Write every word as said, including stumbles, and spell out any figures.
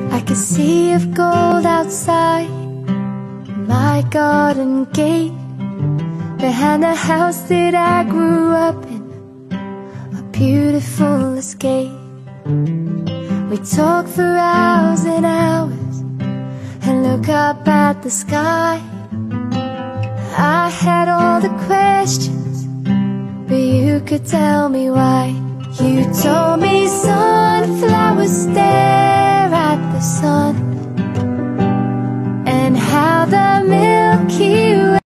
I could see of gold outside my garden gate, behind the house that I grew up in, a beautiful escape. We talk for hours and hours and look up at the sky. I had all the questions, but you could tell me why. You told me